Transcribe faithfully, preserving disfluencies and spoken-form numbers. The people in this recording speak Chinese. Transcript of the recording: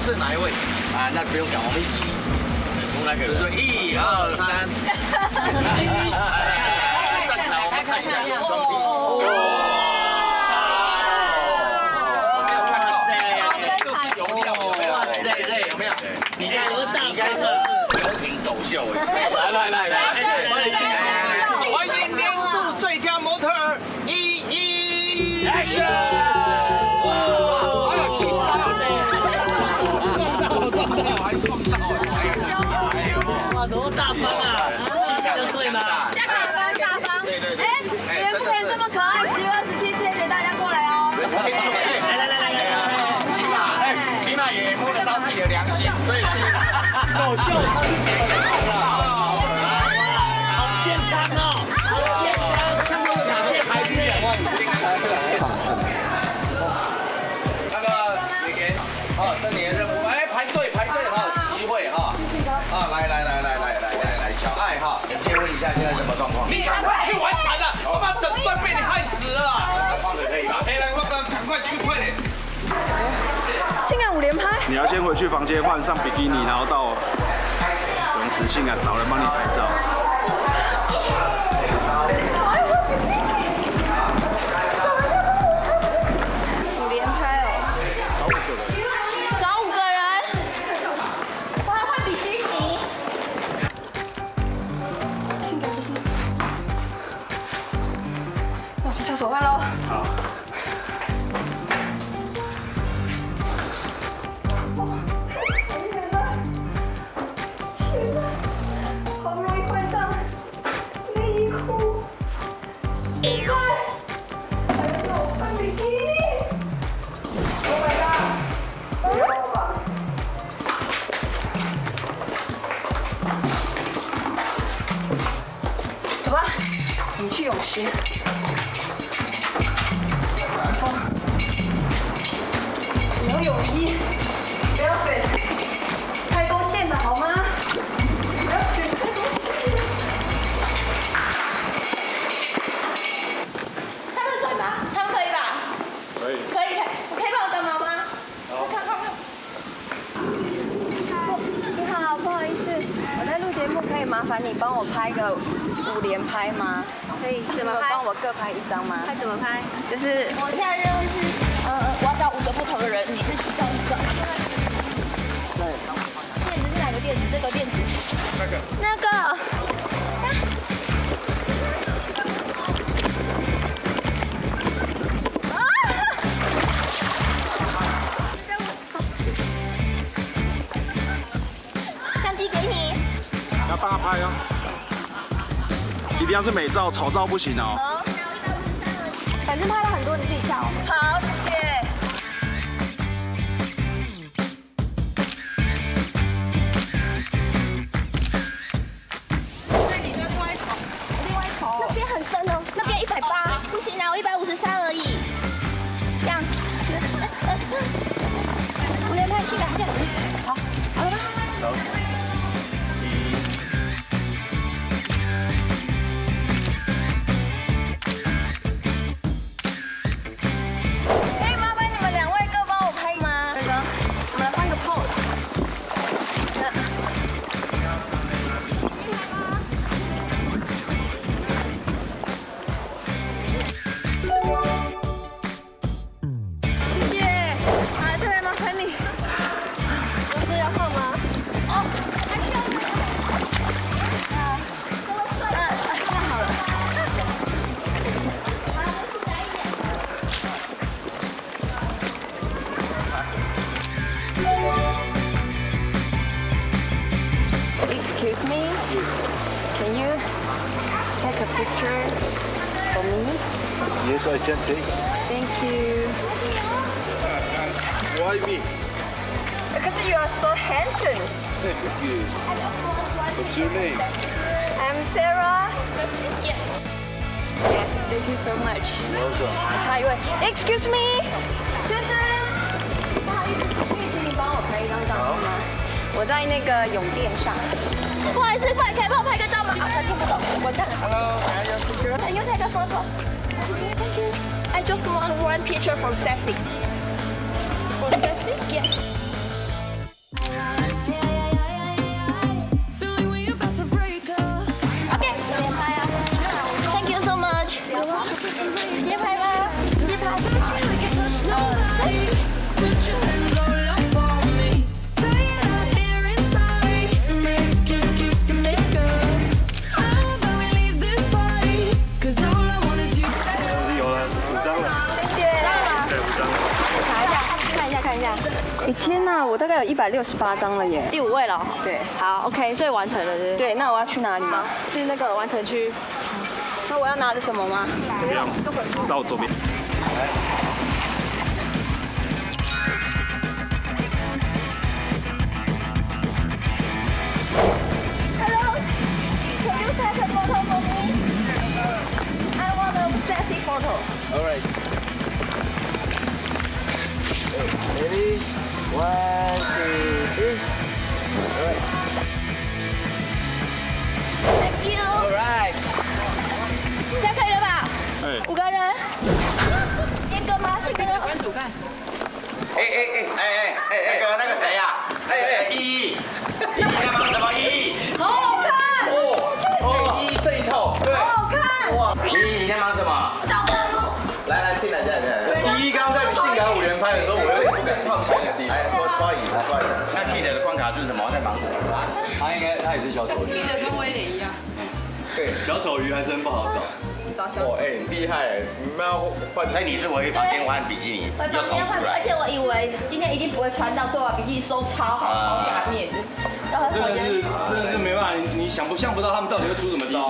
是哪一位？啊，那不用讲，我们一起指出那个人。对，一二三。站起来，我们看一下，用双臂。来来来来，欢迎年度最佳模特儿依依 ，Action！ 哇，好有气势，好有气势！撞到撞到，还撞到，还有还有，哇，多大方啊！这对吗？ 大方大方， 对对对。 哎，你们不可以这么可爱，十月二十七，谢谢大家过来哦。 来来来来来，起码哎，起码也摸得到自己的良心，所以走秀。 那个李岩，哦，是你的任务，哎，排队排队哈，机会哈，啊，来来来来来来来来，小爱哈，先问一下现在什么状况？你赶快去完成了，我把整段被你害死了。放的可以吧？黑人放的，赶快去，快点。 性感五连拍。 你要先回去房间换上比基尼，然后到泳池性感找人帮你拍照。 厕所换喽。好。好不容易换上内衣裤，现在还要我换比基尼。Oh my god！ 不要吧。走吧，我们去泳池。 你要泳衣，不要选太多线的好吗？不要选太多线。 他们水吗？他们可以吧？ 可以。 可以，可以，可以帮我帮忙吗？好，看看看。 你好，不好意思，我在录节目，可以麻烦你帮我拍个五连拍吗？可以，怎么帮我各拍一张吗？ 拍怎么拍？ 就是我现在任务是，呃，我要找五个不同的人，你是其中一个。对。现在是哪个垫子？这个垫子。那个。那个。相机给你。 要帮他拍哦，一定要是美照，丑照不行哦。 好， 反正拍了很多，你自己挑。 好，谢谢。 那边很深哦，那边一百八，不行啊，我一百五十三而已。这样，五连拍七百，这样，好，好了吗？ 好。一。 可以麻烦你们两位各帮我拍吗？这个，我们来换个 pose。 Excuse me? Can you take a picture for me? Yes, I can take. Thank you. Why me? Because you are so handsome. Thank you. What's your name? I'm Sarah. Yes. Yes, thank you so much. Welcome. 下一位 ，Excuse me， 先生，不好意思，可以请你帮我拍一张照片吗？我在那个泳店上。 不好意思，快可以帮我拍个照吗？啊，他听不懂，我看。Hello, can I just picture? Can you take a photo? Thank you. I just want one picture from Sassy. From Sassy? Yes. 一下。 哎天哪，我大概有一百六十八张了耶！ 第五位了。 对， 好 ，OK， 所以完成了，对不对？ 对，那我要去哪里吗？ 去那个完成区。 那我要拿着什么吗？ 不用，到我左边。 Hello, can you take a photo for me? I want a sexy photo. All right. Ready? One, two, three. All right. Thank you. All right. 这样可以了吧？ 哎， 五个人。宪哥吗？宪哥呢？ 哎哎哎哎哎哎，那个那个谁呀？哎哎，依依，依依在忙什么？依依。 好好看。 哦哦，依依这一套，对。 好好看。 哇，依依你在忙什么？ 找道路。 来来，进来进来进来。依依刚刚在性感五连拍的时候，我有点不敢靠前的地方。哎，不不好意思，不好意思。那 Kid 的关卡是什么？在忙什么？他应该他也是小丑鱼。Kid 跟威廉一样。对，小丑鱼还真不好找。 哦，哎，厉害！你们要换，所以你是唯一房间换比基尼，又重出来。 而且我以为今天一定不会穿到，所以我把比基尼收超好、超下面的。 真的是真的是没办法，你你想不想不到他们到底会出什么招。